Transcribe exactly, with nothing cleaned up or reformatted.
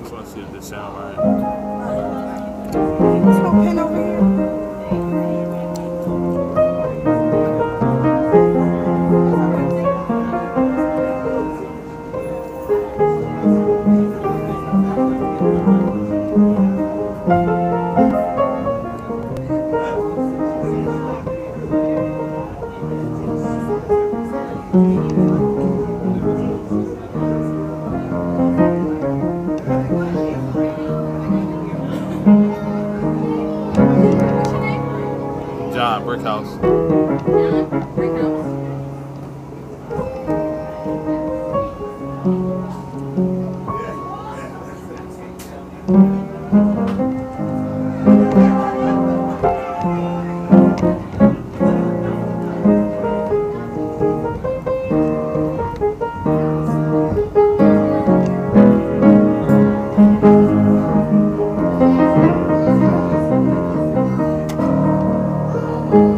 just want to see if this sound right. There's no pen over here. John, Brick House. Thank you.